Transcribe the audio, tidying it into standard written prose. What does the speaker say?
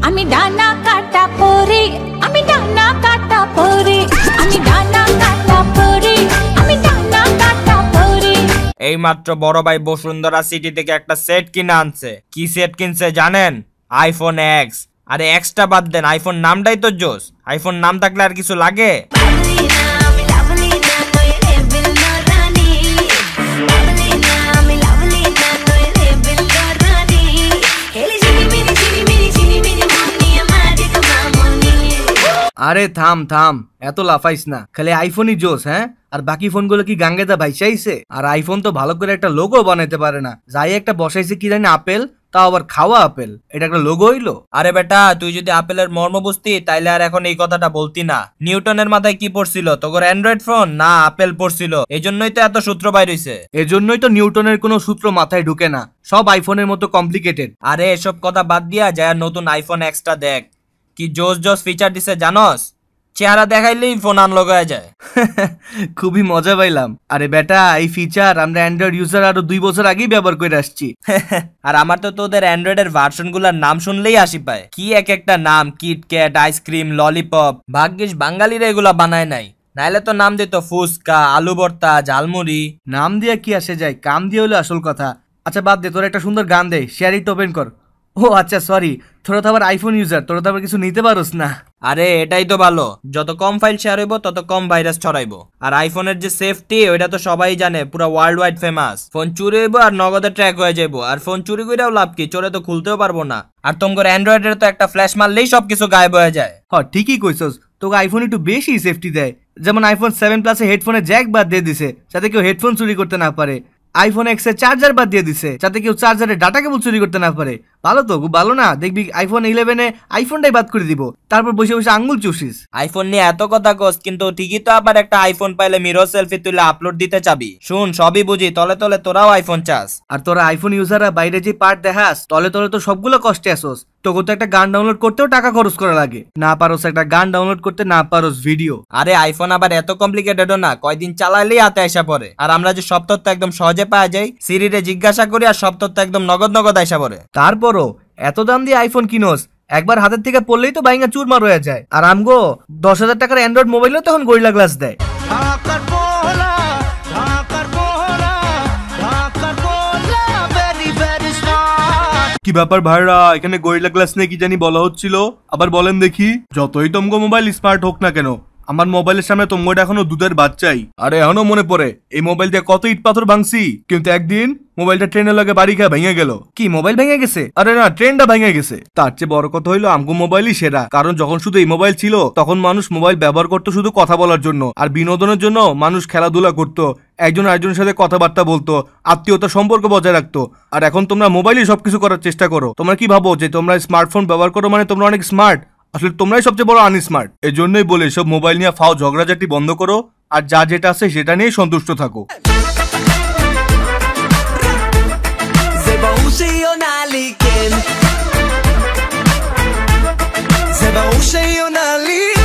আমি ডানা কাটা পরি, আমি ডানা কাটা পরি, আমি ডানা কাটা পরি, আমি ডানা কাটা পরি। এই মাত্র বড় ভাই বসুন্ধরা সিটি থেকে একটা সেট কিনে আনছে। কি সেট কিনছে জানেন? IPhone x. আরে এক্সটা বাদ দেন, আইফোন নামটাই তো জোস। আইফোন নাম থাকলে আর কিছু লাগে? আরে থাম থাম, এত লাফাইস না, খালি আইফোনই জোস। হ্যাঁ, আর বাকি ফোনগুলো কি গাঙ্গেদা ভাইসাইছে? আর আইফোন তো ভালো করে একটা লোগো বানাইতে পারে না। যাই একটা বসাইছে কি জানি আপেল, তাও আবার খাওয়া আপেল। এটা একটা লোগো হইলো? আরে বেটা, তুই যদি আপেলের মর্ম বুঝতি তাইলে আর এখন এই কথাটা বলতি না। নিউটনের মাথায় কি পড়ছিল? তোর অ্যান্ড্রয়েড ফোন না আপেল পড়ছিল? এই জন্যই তো এত সূত্র বাইর হইছে। এজন্যই তো নিউটনের কোনো সূত্র মাথায় ঢুকে না, সব আইফোনের মতো কমপ্লিকেটেড। আরে এসব কথা বাদ দিয়া যায় নতুন আইফোন এক্সটা দেখ, কি জোস জোস ফিচার দিছে জানোস? চেহারা দেখাইলেই ফোন আনলক হয়ে যায়। খুবই মজা পাইলাম। আরে বেটা, এই ফিচার আমরা অ্যান্ড্রয়েড ইউজার আরো 2 বছর আগেই ব্যবহার করে আসছি। আর আমার তো তোদের অ্যান্ড্রয়েডের ভার্সন গুলার নাম শুনলেই হাসি পায়। কি এক একটা নাম, কিটক্যাট, আইসক্রিম, ললিপপ। ভাগ্যিস বাঙালিরা এগুলা বানায় নাই, নাইলে তো নাম দিত ফুচকা, আলু ভর্তা, ঝালমুড়ি। নাম দিয়া কি আসে যায়, কাম দিয়ে হলো আসল কথা। আচ্ছা বাদ দে, তোর একটা সুন্দর গান দে, শেয়ার ইট ওপেন কর। ও আচ্ছা সরি, তোরা তো আবার আইফোন ইউজার, তোরা তো আবার কিছু নিতে পারোস না। আরে এটাই তো ভালো, যত কম ফাইল শেয়ার হইব তত কম ভাইরাস ছড়াইবো। আর আইফোনের যে সেফটি ওইটা তো সবাই জানে, পুরো ওয়ার্ল্ড ওয়াইড ফেমাস। ফোন চুরি হইব আর নগদে ট্র্যাক হয়ে যাইবো। আর ফোন চুরি কইরাও লাভ কি, চোরে তো খুলতেও পারবো না। আর তোমার অ্যান্ড্রয়েডের তো একটা ফ্ল্যাশ মারলেই সবকিছু গায়েব হয়ে যায়। হ্যাঁ ঠিকই কইছস, তোকে আইফোন একটু বেশি সেফটি দেয়। যেমন আইফোন 7 প্লাসে হেডফোনের জ্যাক বাদ দিয়ে দিছে যাতে কেউ হেডফোন চুরি করতে না পারে। আইফোন এক্স এর চার্জার বাদ দিয়ে দিছে যাতে কেউ চার্জারের ডাটা কেবল চুরি করতে না পারে। ভালো তো, খুব ভালো না? দেখবি আইফোন 11 এ আইফোনটাই বাদ করে দিব, তারপর বসে বসে আঙ্গুল চুষিস। আইফোন নিয়ে এত কথা কস, কিন্তু ঠিকই তো আবার একটা আইফোন পাইলে মিরর সেলফি তুলে আপলোড দিতে চাবি। শুন, সবই বুঝি, তলে তলে তোরাও আইফোন চাস। আর তোরা আইফোন ইউজাররা বাইরে যে পার্ট দেখাস, তলে তলে তো সবগুলো কষ্টে আসোস। তোকে তো একটা গান ডাউনলোড করতেও টাকা খরচ করা লাগে, না পারোস একটা গান ডাউনলোড করতে, না পারোস ভিডিও। আরে আইফোন আবার এত কমপ্লিকেটেডও না, কয়দিন চালাইলেই হাতে আইসা পড়ে। আর আমরা যে সব তথ্য একদম সহজে পাওয়া যায়, সিরিরে জিজ্ঞাসা করি আর সব তথ্য একদম নগদ নগদ আইসা পড়ে। তারপরও এত দাম দিয়ে আইফোন কিনোস, একবার হাতের থেকে পড়লেই তো বাইঙ্গা চুরমার হয়ে যায়। আর আমগো 10,000 টাকার অ্যান্ড্রয়েড মোবাইলও তখন গরিলা গ্লাস দেয়। কি ব্যাপার ভাইরা, এখানে গরিলা গ্লাস নিয়ে কি জানি বলা হচ্ছিল, আবার বলেন দেখি। যতই তোমগো মোবাইল স্মার্ট হোক না কেন, আমার মোবাইলের সামনে তোমগোটা এখনো দুধের বাচ্চাই। আরে এখনো মনে পড়ে এই মোবাইল দিয়ে কত ইট পাথর ভাঙছি, কিন্তু একদিন মোবাইলটা ট্রেনের লাগে বাড়ি খেয়ে ভেঙে গেল। কি মোবাইল ভেঙে গেছে? আরে না, ট্রেনটা ভেঙে গেছে। তার চেয়ে বড় কথা হইলো আমগো মোবাইলই সেরা, কারণ যখন শুধু এই মোবাইল ছিল তখন মানুষ মোবাইল ব্যবহার করতো শুধু কথা বলার জন্য, আর বিনোদনের জন্য মানুষ খেলাধুলা করতো, একজন আরেকজনের সাথে কথাবার্তা বলতো, আত্মীয়তা সম্পর্ক বজায় রাখতো। আর এখন তোমরা মোবাইলই সবকিছু করার চেষ্টা করো। তোমরা কি ভাবো যে তোমরা স্মার্টফোন ব্যবহার করো মানে তোমরা অনেক স্মার্ট? আসলে তোমরাই সবচেয়ে বড় আনস্মার্ট। এই জন্যই বলে সব মোবাইল নিয়ে ফাও ঝগড়াঝাটি বন্ধ করো, আর যা যেটা আছে সেটা নিয়ে সন্তুষ্ট থাকো। זה ברור שיונה לי